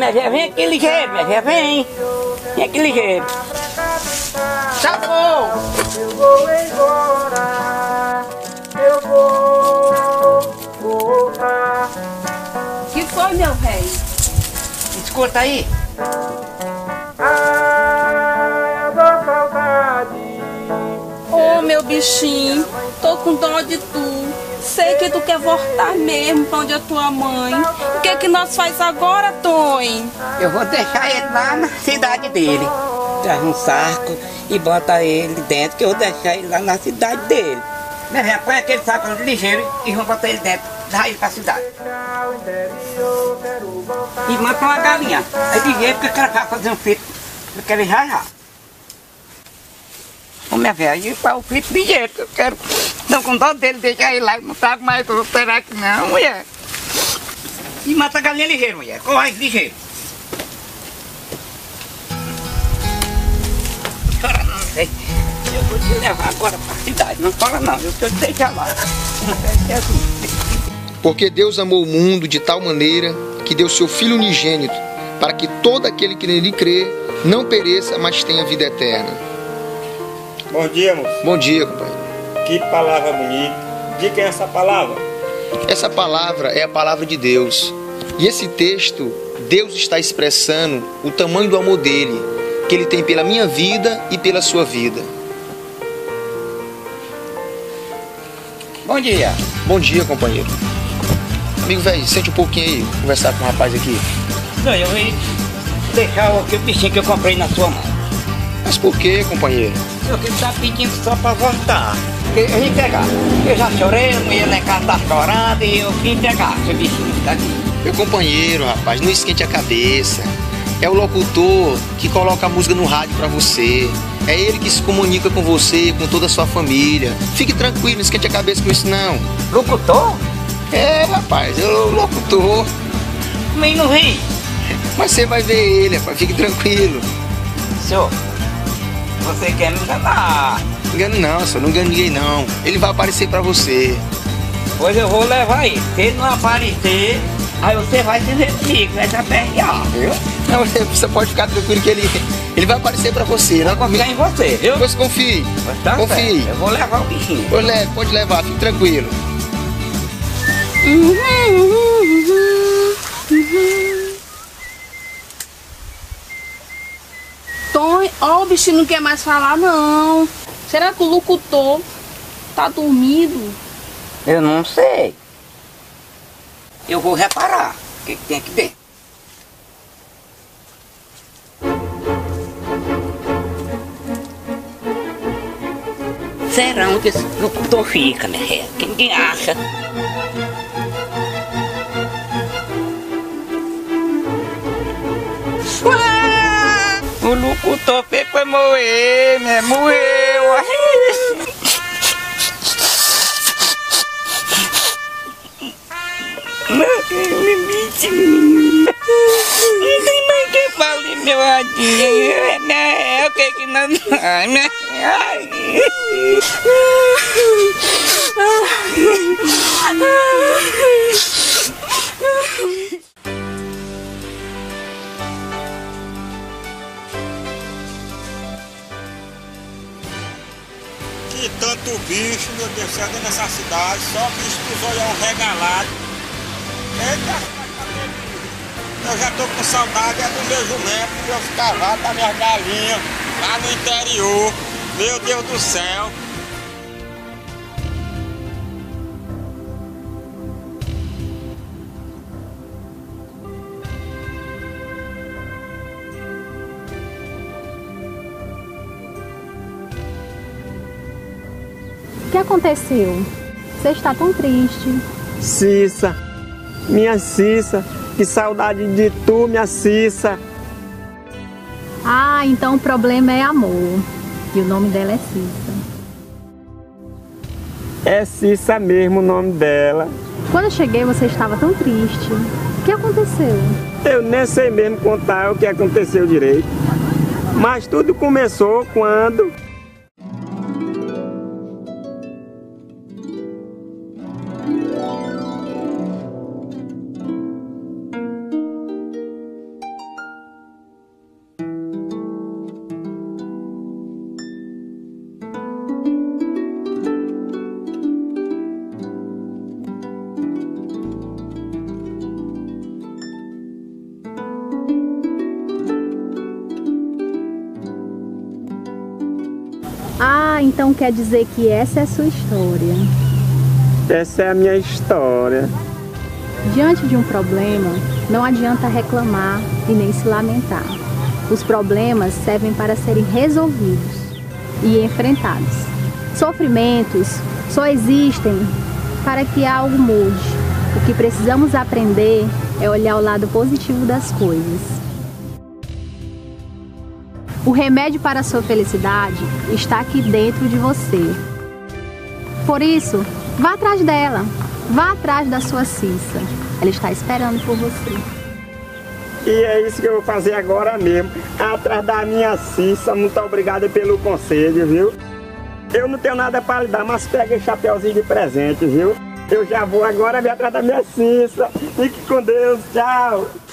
minha filha, vem aqui ligeiro, minha filha, vem. Vem aqui ligeiro. Chapou! Eu vou embora, eu vou voltar. Que foi, meu rei? Escuta aí. Ah, eu dou saudade. Ô, meu bichinho, tô com dó de tu. Sei que tu quer voltar mesmo pra onde é tua mãe. O que é que nós faz agora, Tony? Eu vou deixar ele lá na cidade dele. Traz um saco e bota ele dentro, que eu vou deixar ele lá na cidade dele. Minha filha, põe aquele saco ligeiro e vamos botar ele dentro, dá ele pra cidade. E mata uma galinha. Aí de jeito que eu quero fazer um frito. Eu quero ir já. Ô minha velha, e para o frito de jeito, eu quero. Não, com dó dele, deixar ele lá, não trago mais, eu vou esperar aqui não, mulher. E mata a galinha ligeiro, mulher, corre ligeiro. Chora não, sei. Eu vou te levar agora para a cidade, não chora não, eu te deixar lá. Porque Deus amou o mundo de tal maneira que deu seu Filho unigênito, para que todo aquele que nele crê não pereça, mas tenha vida eterna. Bom dia, moço. Bom dia, companheiro. Que palavra bonita. De quem é essa palavra? Essa palavra é a palavra de Deus. E esse texto, Deus está expressando o tamanho do amor dele, que ele tem pela minha vida e pela sua vida. Bom dia. Bom dia, companheiro. Amigo velho, sente um pouquinho aí, conversar com o rapaz aqui. Não, eu vou deixar aquele bichinho que eu comprei na sua mão. Mas por que, companheiro? Porque ele tá pedindo só pra voltar. Eu vim pegar. Eu já chorei, a mulher lá em casa tá chorando e eu vim pegar esse bichinho que tá aqui. Meu companheiro, rapaz, não esquente a cabeça. É o locutor que coloca a música no rádio pra você. É ele que se comunica com você, com toda a sua família. Fique tranquilo, não esquente a cabeça com isso não. Locutor? É, rapaz, é o locutor. Também não vem. Mas você vai ver ele, rapaz, fique tranquilo. Senhor, você quer me enganar? Engano não, senhor, não engano ninguém não. Ele vai aparecer pra você. Pois eu vou levar ele. Se ele não aparecer, aí você vai se ver comigo, vai se aperrear, viu? Não, você pode ficar tranquilo que ele vai aparecer pra você. Vou confiar em você, viu? Pois confie, Tá confie. certo. Eu vou levar o bichinho. Pode levar, fique tranquilo. Tony, ó, o bichinho não quer mais falar, não. Será que o locutor tá dormindo? Eu não sei. Eu vou reparar o que tem aqui dentro. Será que esse locutor fica, né? Quem acha? Ué! O locutor foi morrer, né? Morreu! Não tem mais que falar, meu radinho. É o que nós faz, Que tanto bicho, meu Deus, chega nessa cidade, só bicho com os olhão regalado. Eita, eu já tô com saudade é do meu jumento, dos meus cavalos, das minhas galinhas, lá no interior. Meu Deus do céu. O que aconteceu? Você está tão triste. Cissa, minha Cissa, que saudade de tu, minha Cissa. Ah, então o problema é amor. E o nome dela é Cissa. É Cissa mesmo o nome dela. Quando eu cheguei, você estava tão triste. O que aconteceu? Eu nem sei mesmo contar o que aconteceu direito. Mas tudo começou quando... Ah, então quer dizer que essa é a sua história. Essa é a minha história. Diante de um problema, não adianta reclamar e nem se lamentar. Os problemas servem para serem resolvidos e enfrentados. Sofrimentos só existem para que algo mude. O que precisamos aprender é olhar o lado positivo das coisas. O remédio para a sua felicidade está aqui dentro de você. Por isso, vá atrás dela. Vá atrás da sua Cissa. Ela está esperando por você. E é isso que eu vou fazer agora mesmo. Atrás da minha Cissa. Muito obrigado pelo conselho, viu? Eu não tenho nada para lhe dar, mas pega esse chapéuzinho de presente, viu? Eu já vou agora vir atrás da minha Cissa. Fique com Deus. Tchau.